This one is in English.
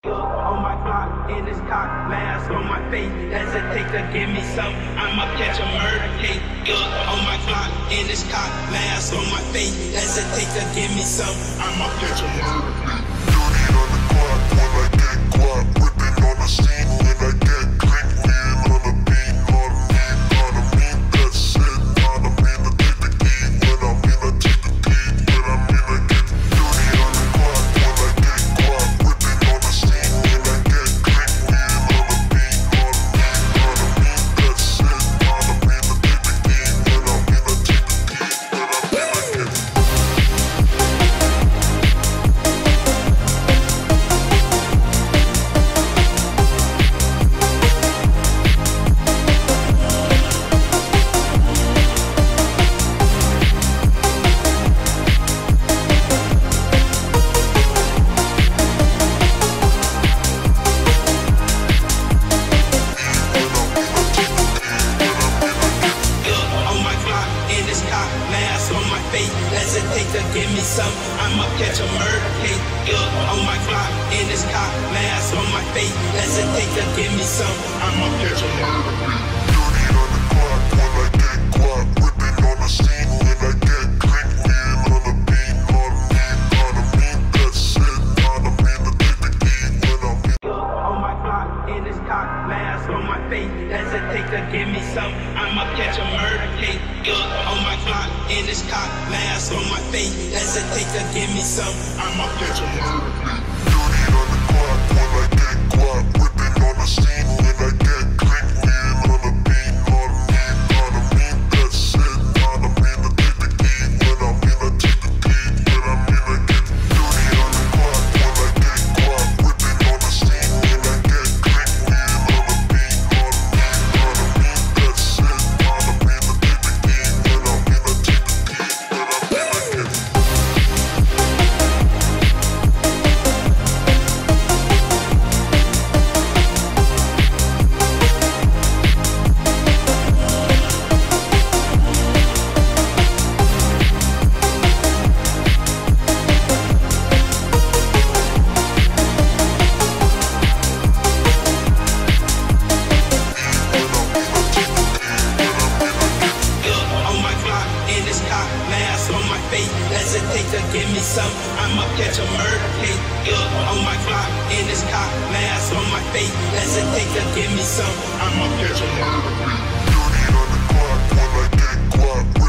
On my clock, in this cock, mask on my face. Hesitate to give me some, I'ma catch a murder case. On my clock, in this cock, mask on my face. Hesitate to give me some, I'ma catch a murder case. Dirty on the clock when I get guap, whipping on the scene when I get crank, lean on the beat, on me, that's it. On me to take the key, when I mean I take the key, when I mean I get dirty on the clock when I get guap, whipping on the scene when I get crank, lean on the beat, on me, that's it. On me to take the key, when I mean I take the key, when I mean I get hesitate to give me some, I'ma catch a murder case. On my clock, in this cock, mask on my face. Hesitate to give me some, I'ma catch a murder case. dirty on the clock when I get guap, whipping on the scene when I get crank, lean on the beat, on me, that's it. On me to take the key, when I mean On my clock, in this cock, mask on my face. Hesitate to give me some, I'ma catch a murder case. On my clock, in this cock, mask on my face. Hesitate to give me some, I'ma catch a murder case. dirty on the clock when I get guap, whipping on the scene when I get crank, lean on the beat, on me, that's it. On me to take the key, when I mean I take the key, when I mean I get dirty on the clock when I get guap, whipping on the scene when I get crank, lean on the beat, on me, that's it. On me to take the key, when I mean I take the key, when I mean I get On my clock, in this cock, mask on my face. Hesitate to give me some, I'ma catch a murder case. On my clock, in this cock, mask on my face. Hesitate to give me some, I'ma catch a murder case. dirty on the clock when I get guap.